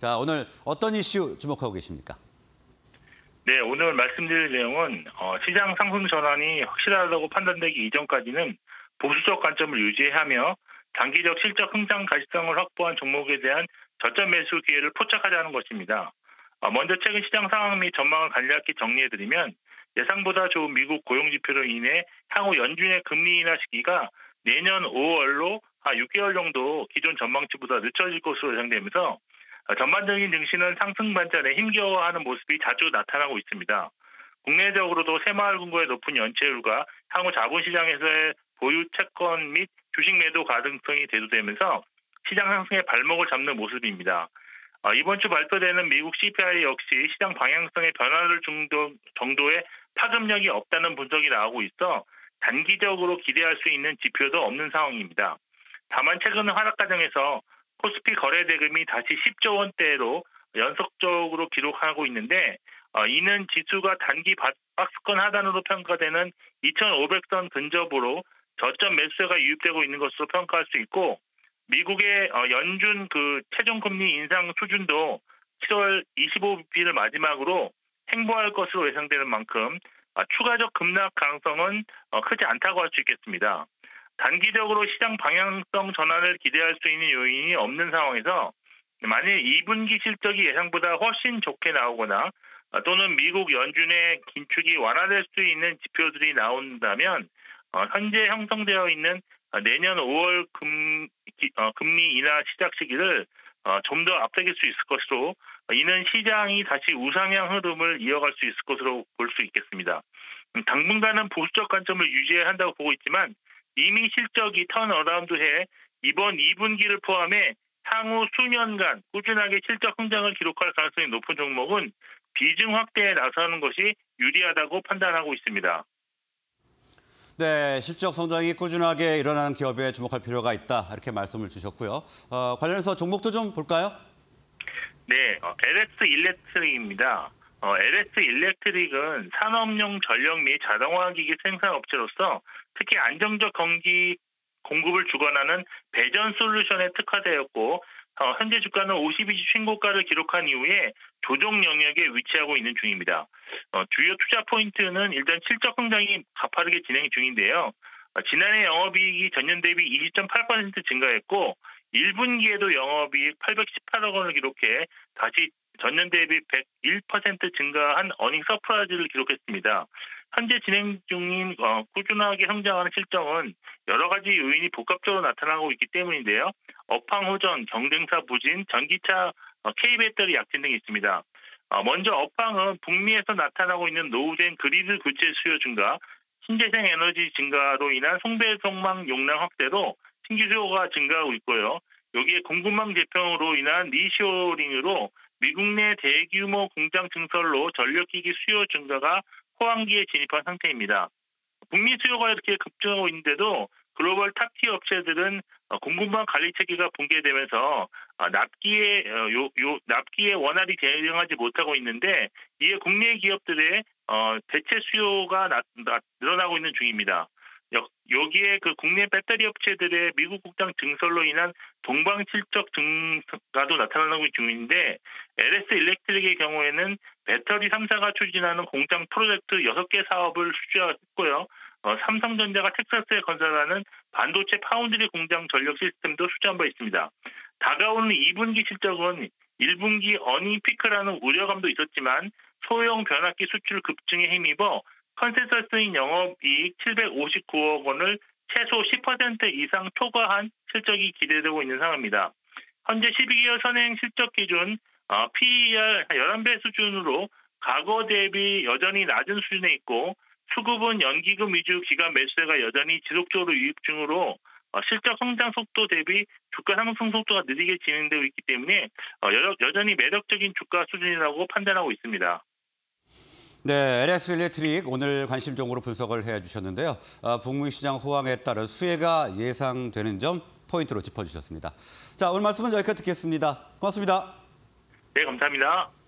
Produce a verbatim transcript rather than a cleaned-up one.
자, 오늘 어떤 이슈 주목하고 계십니까? 네, 오늘 말씀드릴 내용은 어, 시장 상승 전환이 확실하다고 판단되기 이전까지는 보수적 관점을 유지하며 장기적 실적 흥장 가시성을 확보한 종목에 대한 저점 매수 기회를 포착하자는 것입니다. 어, 먼저 최근 시장 상황 및 전망을 간략히 정리해드리면 예상보다 좋은 미국 고용 지표로 인해 향후 연준의 금리 인하 시기가 내년 오월로 한 육 개월 정도 기존 전망치보다 늦춰질 것으로 예상되면서 전반적인 증시는 상승 반전에 힘겨워하는 모습이 자주 나타나고 있습니다. 국내적으로도 새마을 금고의 높은 연체율과 향후 자본시장에서의 보유 채권 및 주식 매도 가능성이 대두되면서 시장 상승의 발목을 잡는 모습입니다. 이번 주 발표되는 미국 씨피아이 역시 시장 방향성의 변화를 정도, 정도의 파급력이 없다는 분석이 나오고 있어 단기적으로 기대할 수 있는 지표도 없는 상황입니다. 다만 최근 하락 과정에서 코스피 거래 대금이 다시 십조 원대로 연속적으로 기록하고 있는데 어, 이는 지수가 단기 박스권 하단으로 평가되는 이천오백 선 근접으로 저점 매수세가 유입되고 있는 것으로 평가할 수 있고 미국의 어, 연준 그 최종 금리 인상 수준도 칠월 이십오 비피를 마지막으로 행보할 것으로 예상되는 만큼 어, 추가적 급락 가능성은 어, 크지 않다고 할 수 있겠습니다. 단기적으로 시장 방향성 전환을 기대할 수 있는 요인이 없는 상황에서 만일 이 분기 실적이 예상보다 훨씬 좋게 나오거나 또는 미국 연준의 긴축이 완화될 수 있는 지표들이 나온다면 현재 형성되어 있는 내년 오월 금, 금리 인하 시작 시기를 좀 더 앞당길 수 있을 것으로 이는 시장이 다시 우상향 흐름을 이어갈 수 있을 것으로 볼 수 있겠습니다. 당분간은 보수적 관점을 유지해야 한다고 보고 있지만 이미 실적이 턴어라운드해 이번 이 분기를 포함해 향후 수년간 꾸준하게 실적 성장을 기록할 가능성이 높은 종목은 비중 확대에 나서는 것이 유리하다고 판단하고 있습니다. 네, 실적 성장이 꾸준하게 일어나는 기업에 주목할 필요가 있다. 이렇게 말씀을 주셨고요. 어, 관련해서 종목도 좀 볼까요? 네, 어, 엘에스 일렉트릭입니다. 어, 엘에스 일렉트릭은 산업용 전력 및 자동화기기 생산업체로서 특히 안정적 경기 공급을 주관하는 배전 솔루션에 특화되었고 어, 현재 주가는 오십이 주 신고가를 기록한 이후에 조정 영역에 위치하고 있는 중입니다. 어, 주요 투자 포인트는 일단 실적 성장이 가파르게 진행 중인데요. 어, 지난해 영업이익이 전년 대비 이십 점 팔 퍼센트 증가했고 일 분기에도 영업이익 팔백십팔억 원을 기록해 다시 전년 대비 백일 퍼센트 증가한 어닝 서프라이즈를 기록했습니다. 현재 진행 중인 어, 꾸준하게 성장하는 실적은 여러 가지 요인이 복합적으로 나타나고 있기 때문인데요. 업황 호전, 경쟁사 부진, 전기차, 어, K배터리 약진 등이 있습니다. 어, 먼저 업황은 북미에서 나타나고 있는 노후된 그리드 교체 수요 증가, 신재생 에너지 증가로 인한 송배송망 용량 확대로 신규 수요가 증가하고 있고요. 여기에 공급망 재편으로 인한 리쇼링으로 미국 내 대규모 공장 증설로 전력기기 수요 증가가 호황기에 진입한 상태입니다. 북미 수요가 이렇게 급증하고 있는데도 글로벌 탑티어 업체들은 공급망 관리 체계가 붕괴되면서 납기에 요, 요 납기에 원활히 대응하지 못하고 있는데 이에 국내 기업들의 대체 수요가 나, 나, 늘어나고 있는 중입니다. 여기에 그 국내 배터리 업체들의 미국 공장 증설로 인한 동방 실적 증가도 나타나고 중인데 엘에스 일렉트릭의 경우에는 배터리 삼 사가 추진하는 공장 프로젝트 여섯 개 사업을 수주했고요. 어, 삼성전자가 텍사스에 건설하는 반도체 파운드리 공장 전력 시스템도 수주한 바 있습니다. 다가오는 이 분기 실적은 일 분기 어닝 피크라는 우려감도 있었지만 소형 변압기 수출 급증에 힘입어 컨센서스인 영업이익 칠백오십구억 원을 최소 십 퍼센트 이상 초과한 실적이 기대되고 있는 상황입니다. 현재 십이 개월 선행 실적 기준 어, 피이알 열한 배 수준으로 과거 대비 여전히 낮은 수준에 있고 수급은 연기금 위주 기간 매수세가 여전히 지속적으로 유입 중으로 어, 실적 성장 속도 대비 주가 상승 속도가 느리게 진행되고 있기 때문에 어, 여, 여전히 매력적인 주가 수준이라고 판단하고 있습니다. 네, 엘에스 일렉트릭 오늘 관심 종으로 분석을 해주셨는데요. 어, 북미 시장 호황에 따른 수혜가 예상되는 점 포인트로 짚어주셨습니다. 자, 오늘 말씀은 여기까지 듣겠습니다. 고맙습니다. 네, 감사합니다.